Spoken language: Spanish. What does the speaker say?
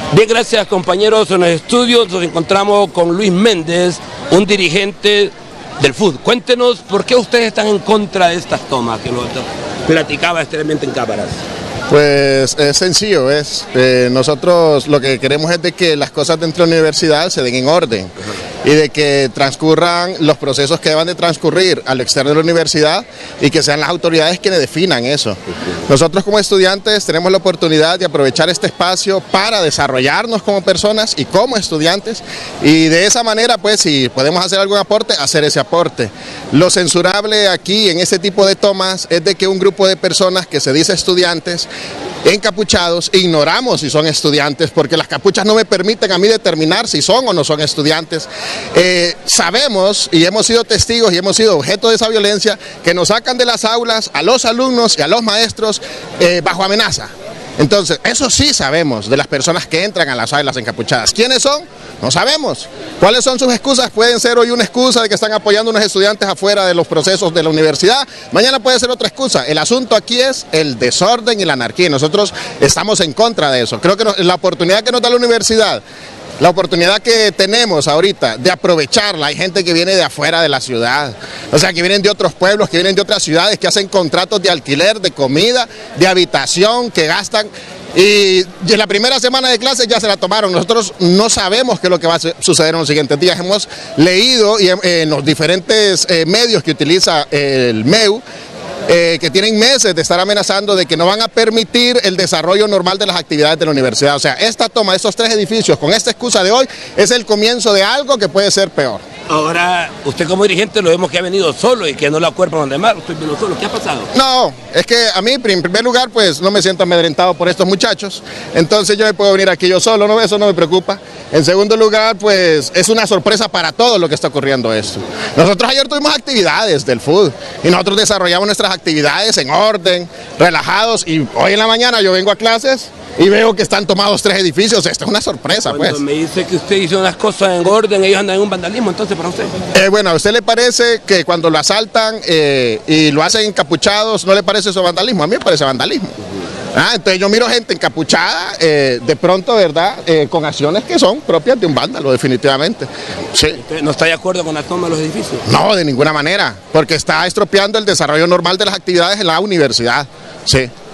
Bien, gracias compañeros. En los estudios nos encontramos con Luis Méndez, un dirigente del FUD. Cuéntenos por qué ustedes están en contra de estas tomas que lo platicaba extremadamente en cámaras. Pues es sencillo, nosotros lo que queremos es de que las cosas dentro de la universidad se den en orden y de que transcurran los procesos que deban de transcurrir al externo de la universidad y que sean las autoridades quienes definan eso. Nosotros como estudiantes tenemos la oportunidad de aprovechar este espacio para desarrollarnos como personas y como estudiantes, y de esa manera, pues, si podemos hacer algún aporte, hacer ese aporte. Lo censurable aquí en este tipo de tomas es de que un grupo de personas que se dice estudiantes, encapuchados, ignoramos si son estudiantes porque las capuchas no me permiten a mí determinar si son o no son estudiantes. Sabemos y hemos sido testigos y hemos sido objeto de esa violencia, que nos sacan de las aulas a los alumnos y a los maestros bajo amenaza. Entonces, eso sí sabemos de las personas que entran a las aulas encapuchadas. ¿Quiénes son? No sabemos. ¿Cuáles son sus excusas? Pueden ser hoy una excusa de que están apoyando a unos estudiantes afuera de los procesos de la universidad. Mañana puede ser otra excusa. El asunto aquí es el desorden y la anarquía. Nosotros estamos en contra de eso. Creo que la oportunidad que nos da la universidad, la oportunidad que tenemos ahorita de aprovecharla, hay gente que viene de afuera de la ciudad, o sea, que vienen de otros pueblos, que vienen de otras ciudades, que hacen contratos de alquiler, de comida, de habitación, que gastan, y en la primera semana de clases ya se la tomaron. Nosotros no sabemos qué es lo que va a suceder en los siguientes días. Hemos leído en los diferentes medios que utiliza el MEU, que tienen meses de estar amenazando de que no van a permitir el desarrollo normal de las actividades de la universidad. O sea, esta toma de estos 3 edificios con esta excusa de hoy es el comienzo de algo que puede ser peor. Ahora, usted como dirigente lo vemos que ha venido solo y que no lo acuerpan donde más, usted vino solo. ¿Qué ha pasado? No, es que a mí, en primer lugar, pues no me siento amedrentado por estos muchachos, entonces yo me puedo venir aquí yo solo, ¿no? Eso no me preocupa. En segundo lugar, pues es una sorpresa para todo lo que está ocurriendo esto. Nosotros ayer tuvimos actividades del FUD y nosotros desarrollamos nuestras actividades en orden, relajados, y hoy en la mañana yo vengo a clases y veo que están tomados 3 edificios. Esta es una sorpresa, Cuando pues. me dice que usted hizo unas cosas en orden, ellos andan en un vandalismo, entonces para usted. Bueno, ¿a usted le parece que cuando lo asaltan y lo hacen encapuchados, no le parece eso vandalismo? A mí me parece vandalismo. Entonces yo miro gente encapuchada, de pronto, ¿verdad?, con acciones que son propias de un vándalo, definitivamente. Sí. ¿Usted no está de acuerdo con la toma de los edificios? No, de ninguna manera, porque está estropeando el desarrollo normal de las actividades en la universidad. Sí.